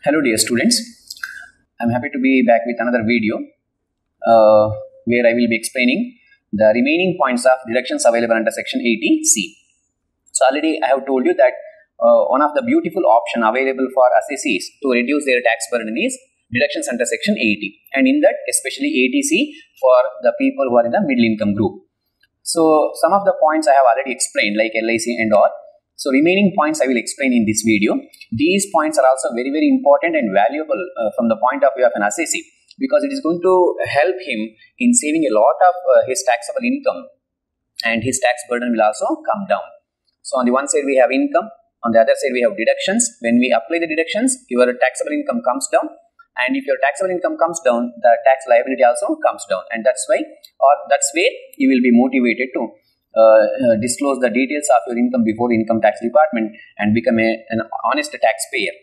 Hello dear students, I am happy to be back with another video where I will be explaining the remaining points of deductions available under section 80C. So already I have told you that one of the beautiful option available for assessees to reduce their tax burden is deductions under section 80, and in that especially 80C for the people who are in the middle income group. So some of the points I have already explained like LIC and all. So remaining points I will explain in this video. These points are also very important and valuable from the point of view of an assessee, because it is going to help him in saving a lot of his taxable income, and his tax burden will also come down. So on the one side we have income, on the other side we have deductions. When we apply the deductions, your taxable income comes down, and if your taxable income comes down, the tax liability also comes down, and that's why, or that's where you will be motivated to disclose the details of your income before the income tax department and become an honest taxpayer.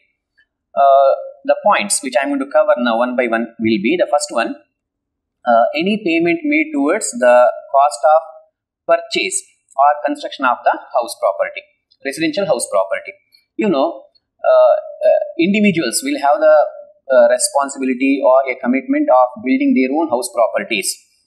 The points which I am going to cover now one by one will be: the first one, any payment made towards the cost of purchase or construction of the house property, residential house property. You know, individuals will have the responsibility or a commitment of building their own house properties.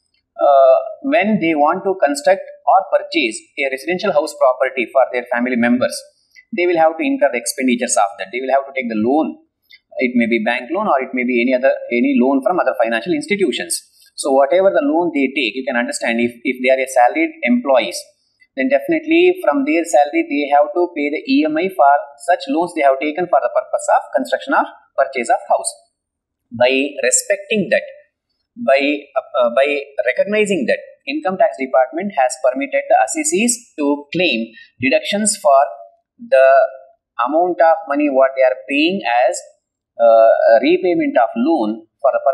When they want to construct or purchase a residential house property for their family members, they will have to incur the expenditures of that. They will have to take the loan. It may be bank loan, or it may be any loan from other financial institutions. So whatever the loan they take, you can understand, if they are a salaried employees, then definitely from their salary they have to pay the EMI for such loans they have taken for the purpose of construction or purchase of house. By respecting that, by recognizing that, Income Tax Department has permitted the assessees to claim deductions for the amount of money what they are paying as repayment of loan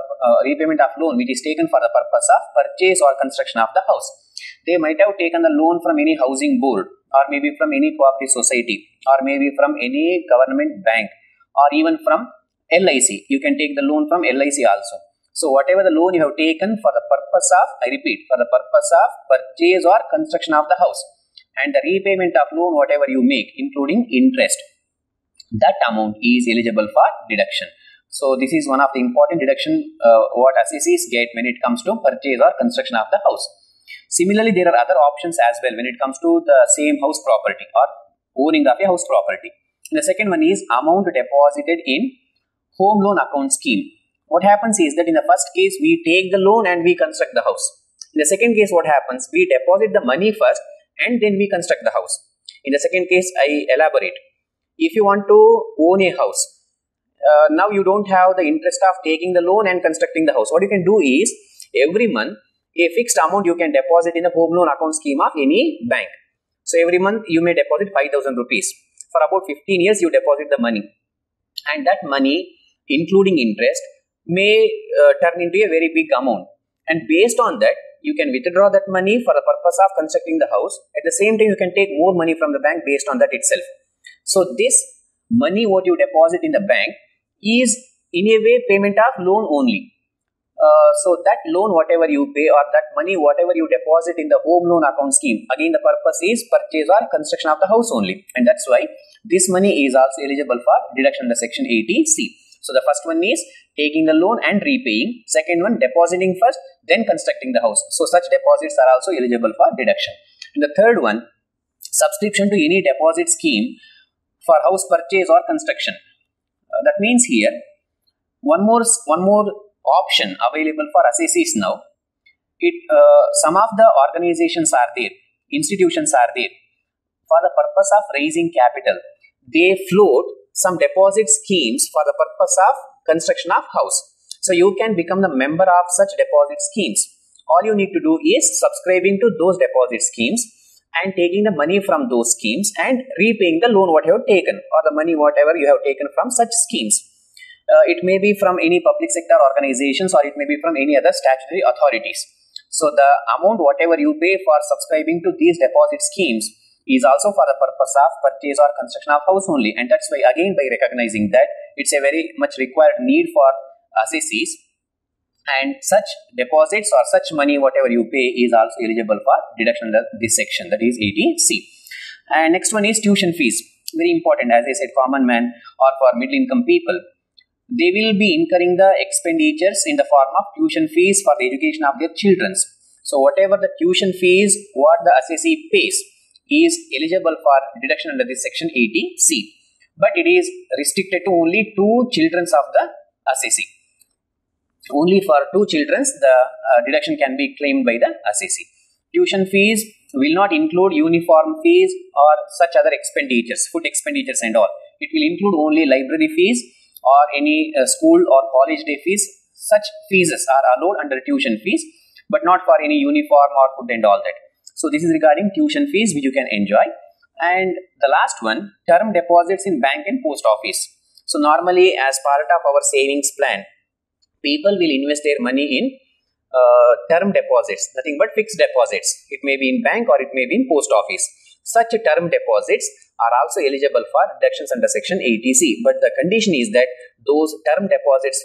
which is taken for the purpose of purchase or construction of the house. They might have taken the loan from any housing board, or maybe from any cooperative society, or maybe from any government bank, or even from LIC. You can take the loan from LIC also. So whatever the loan you have taken for the purpose of, I repeat, for the purpose of purchase or construction of the house, and the repayment of loan whatever you make, including interest, that amount is eligible for deduction. So this is one of the important deduction what assessees get when it comes to purchase or construction of the house. Similarly, there are other options as well when it comes to the same house property or owning of a house property. And the second one is amount deposited in home loan account scheme. What happens is that in the first case, we take the loan and we construct the house. In the second case, what happens? We deposit the money first and then we construct the house. In the second case, I elaborate. If you want to own a house, now you don't have the interest of taking the loan and constructing the house. What you can do is, every month, a fixed amount you can deposit in the home loan account scheme of any bank. So every month, you may deposit 5,000 rupees. For about 15 years, you deposit the money. And that money, including interest, may turn into a very big amount, and based on that you can withdraw that money for the purpose of constructing the house. At the same time, you can take more money from the bank based on that itself. So this money what you deposit in the bank is in a way payment of loan only. So that loan whatever you pay, or that money whatever you deposit in the home loan account scheme, again the purpose is purchase or construction of the house only, and that's why this money is also eligible for deduction under section 80C. So the first one is taking the loan and repaying. Second one, depositing first, then constructing the house. So such deposits are also eligible for deduction. And the third one, subscription to any deposit scheme for house purchase or construction. That means here, one more option available for assessees now. Some of the organizations are there, institutions are there, for the purpose of raising capital. They float some deposit schemes for the purpose of construction of house. So you can become the member of such deposit schemes. All you need to do is subscribing to those deposit schemes and taking the money from those schemes and repaying the loan what you have taken, or the money whatever you have taken from such schemes. It may be from any public sector organizations, or it may be from any other statutory authorities. So the amount whatever you pay for subscribing to these deposit schemes is also for the purpose of purchase or construction of house only, and that's why, again, by recognizing that it's a very much required need for assessees, and such deposits or such money whatever you pay is also eligible for deduction under this section, that is 80C. And next one is tuition fees. Very important, as I said, common man or for middle income people. they will be incurring the expenditures in the form of tuition fees for the education of their children. So whatever the tuition fees what the assessee pays is eligible for deduction under this section 80C. But it is restricted to only 2 children of the assessee. Only for 2 children the deduction can be claimed by the assessee. Tuition fees will not include uniform fees or such other expenditures, food expenditures and all. It will include only library fees or any school or college day fees. Such fees are allowed under tuition fees, but not for any uniform or food and all that. So this is regarding tuition fees which you can enjoy. And the last one, term deposits in bank and post office. So normally as part of our savings plan, people will invest their money in term deposits, nothing but fixed deposits. It may be in bank or it may be in post office. Such term deposits are also eligible for deductions under section 80C, but the condition is that those term deposits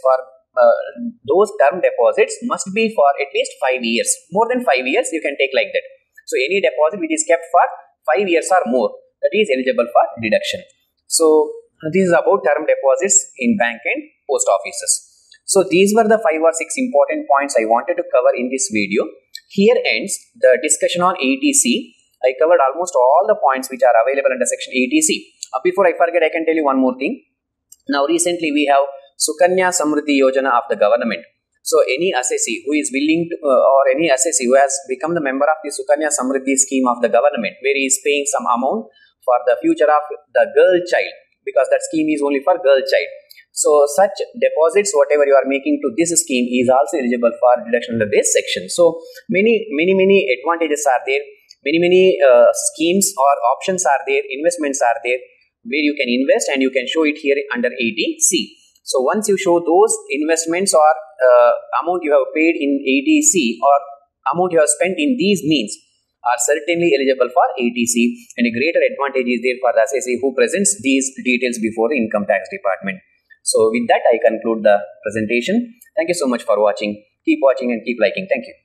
must be for at least 5 years. More than 5 years you can take like that. So any deposit which is kept for 5 years or more, that is eligible for deduction. So this is about term deposits in bank and post offices. So these were the 5 or 6 important points I wanted to cover in this video. Here ends the discussion on 80C. I covered almost all the points which are available under section 80C. Before I forget, I can tell you one more thing. Now recently we have Sukanya Samriddhi Yojana of the government. So any assessee who is willing to, or any assessee who has become the member of the Sukanya Samriddhi scheme of the government, where he is paying some amount for the future of the girl child, because that scheme is only for girl child. So such deposits, whatever you are making to this scheme, is also eligible for deduction under this section. So many advantages are there. Many schemes or options are there, investments are there, where you can invest and you can show it here under 80C. So once you show those investments or amount you have paid in 80C or amount you have spent in these means are certainly eligible for 80C, and a greater advantage is there for the assessee who presents these details before the income tax department. So with that I conclude the presentation. Thank you so much for watching. Keep watching and keep liking. Thank you.